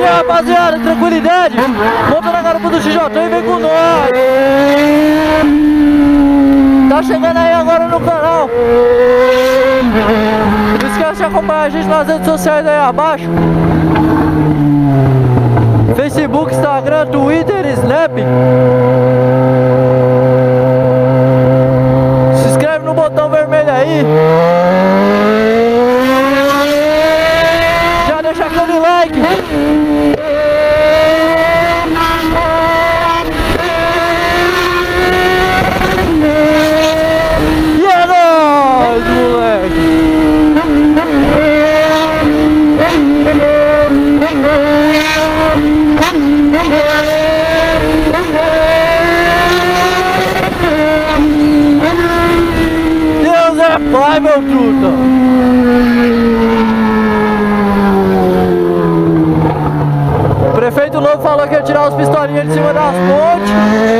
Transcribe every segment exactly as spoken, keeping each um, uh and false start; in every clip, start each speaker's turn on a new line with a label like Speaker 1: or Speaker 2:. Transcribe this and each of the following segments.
Speaker 1: Rapaziada, tranquilidade. Monta na garupa do X J e vem com nós. Tá chegando aí agora no canal. Não esquece de acompanhar a gente nas redes sociais aí abaixo. Facebook, Instagram, Twitter, Snap. Se inscreve no botão vermelho aí. Já deixa aquele like. E é nóis, moleque. Deus é pai, meu truta. O prefeito novo falou que ia tirar os pistolinhas de cima das pontes,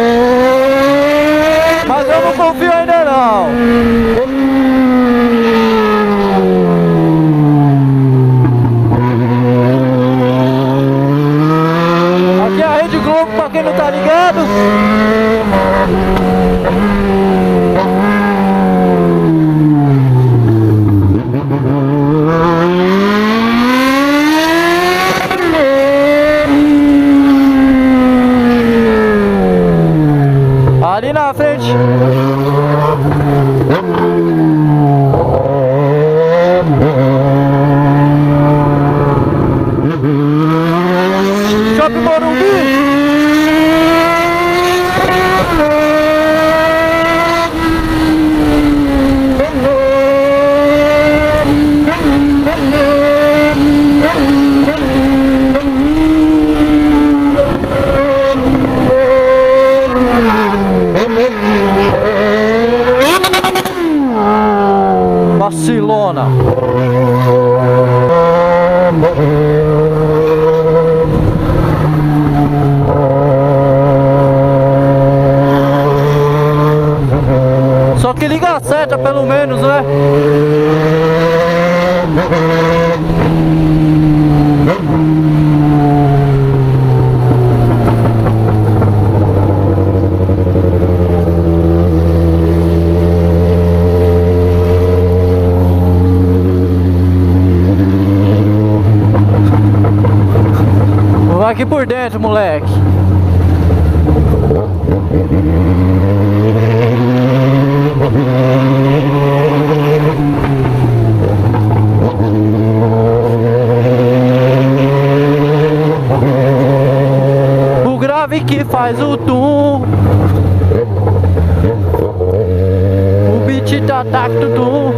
Speaker 1: mas eu não confio ainda não. Aqui é a Rede Globo, pra quem não tá ligado. Ali na frente. Shopping Morumbi. Vacilona. Só que liga a seta pelo menos, né? Vai aqui por dentro, moleque. O grave que faz o tum. O beat tá tacto tum.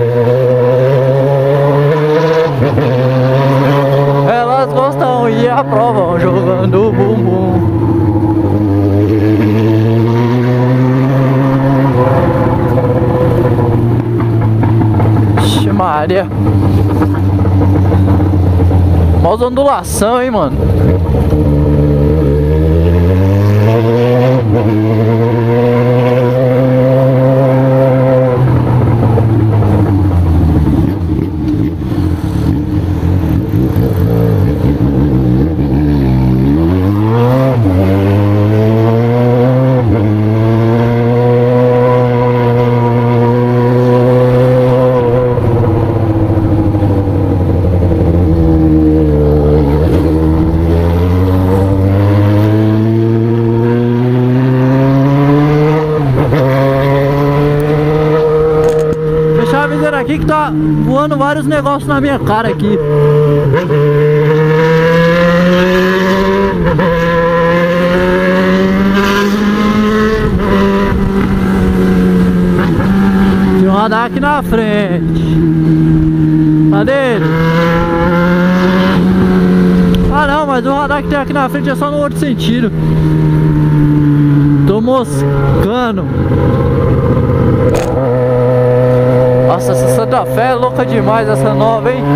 Speaker 1: Elas gostam e aprovam jogando bumbum. Ixi, Maria. Mó ondulação, hein, mano. Aqui que tá voando vários negócios na minha cara aqui. Tem um radar aqui na frente. Cadê ele? Ah não, mas o radar que tem aqui na frente é só no outro sentido. Tô moscando. Nossa, essa Santa Fé é louca demais, essa nova, hein?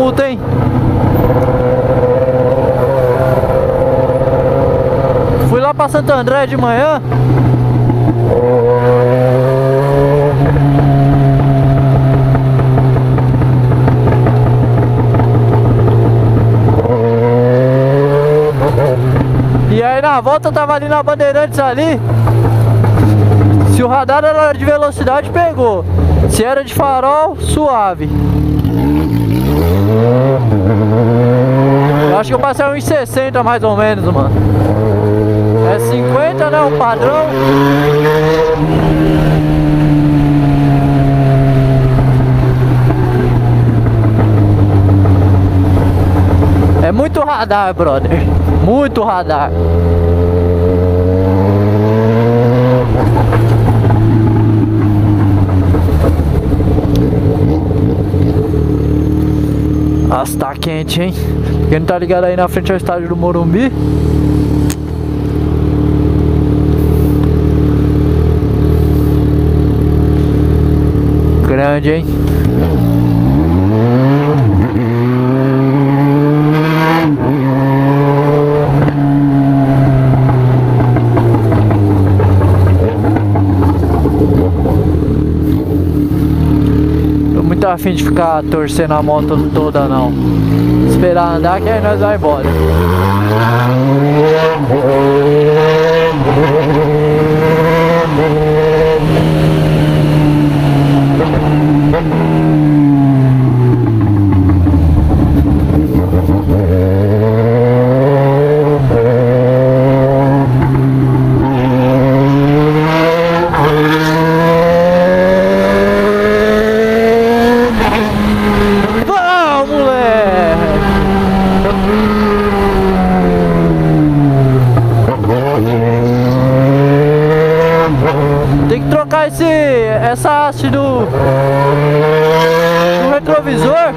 Speaker 1: multa, hein? Fui lá pra Santo André de manhã. E aí na volta eu tava ali na Bandeirantes ali. Se o radar era de velocidade, pegou. Se era de farol, suave. Eu acho que eu passei uns sessenta mais ou menos, mano. É cinquenta, né? O padrão. É muito radar, brother. Muito radar. Nossa, tá quente, hein? Quem não tá ligado aí na frente ao estádio do Morumbi. Grande, hein? Tô muito afim de ficar torcendo a moto toda, não. Esperar andar que aí nós vai embora. Tem que trocar esse, essa haste do, do retrovisor.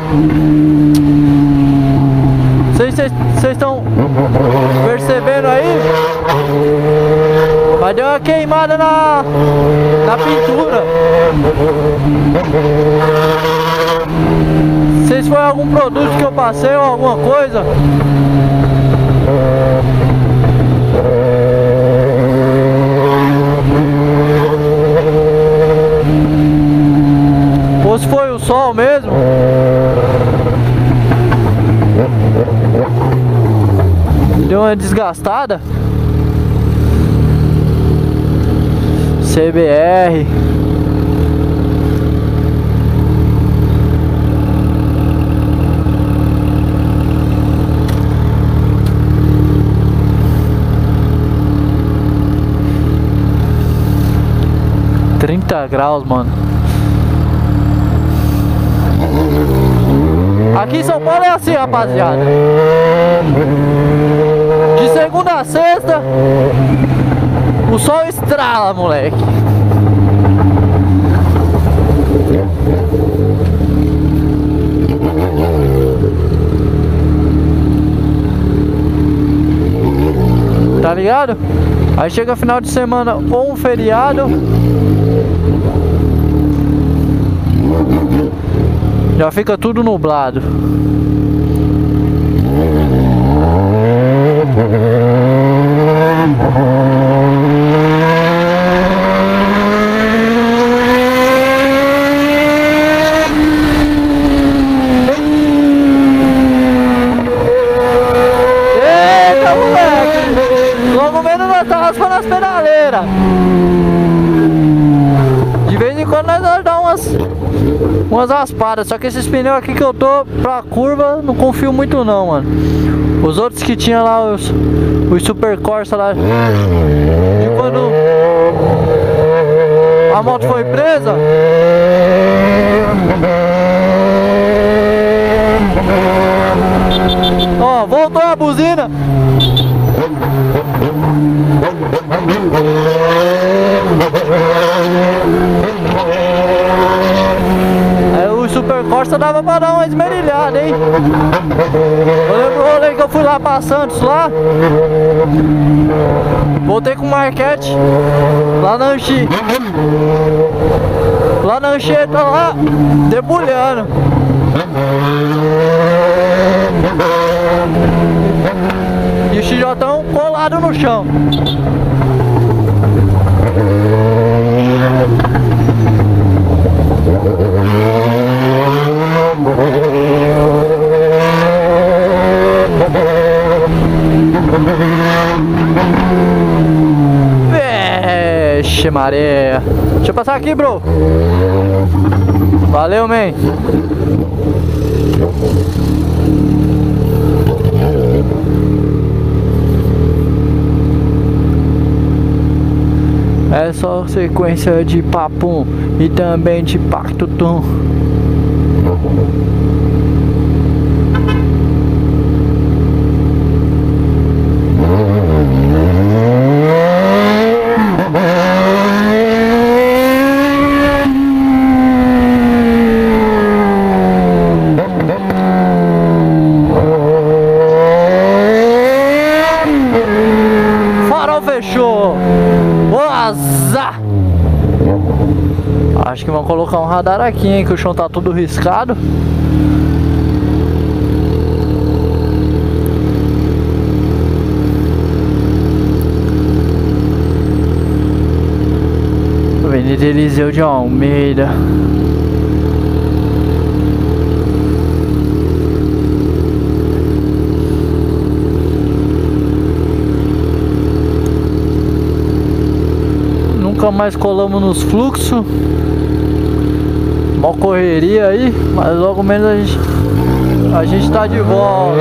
Speaker 1: Vocês estão percebendo aí? Mas deu uma queimada na, na pintura. Não sei se foi algum produto que eu passei ou alguma coisa. Ou se foi o sol mesmo. Deu uma desgastada. C B R. trinta graus, mano. Aqui em São Paulo é assim, rapaziada. De segunda a sexta, o sol estrala, moleque. Tá ligado? Aí chega final de semana ou um feriado, já fica tudo nublado. Eita, moleque! Logo menos nós tá raspando as pedaleiras. De vez em quando nós dá umas umas raspadas, só que esses pneus aqui que eu tô pra curva, não confio muito não, mano. Os outros que tinha lá, os, os Super Corsa lá, de quando a moto foi presa, ó, voltou a buzina. Aí o Super Corsa dava pra dar uma esmerilhada, hein? Eu lembro o rolê que eu fui lá pra Santos lá. Voltei com o Marquete lá na Anchieta. Lá na Anchieta lá, debulhando. E o X J colado no chão. Vixe Maria. Deixa eu passar aqui, bro. Valeu, man. É só sequência de papum e também de pactutum. Farol fechou. Azar. Acho que vão colocar um radar aqui, hein, que o chão tá tudo riscado. Avenida Eliseu de Almeida. Nunca mais colamos nos fluxos. Mó correria aí, mas logo menos a gente a gente tá de volta.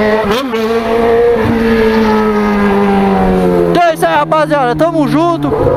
Speaker 1: Rapaziada, tamo junto.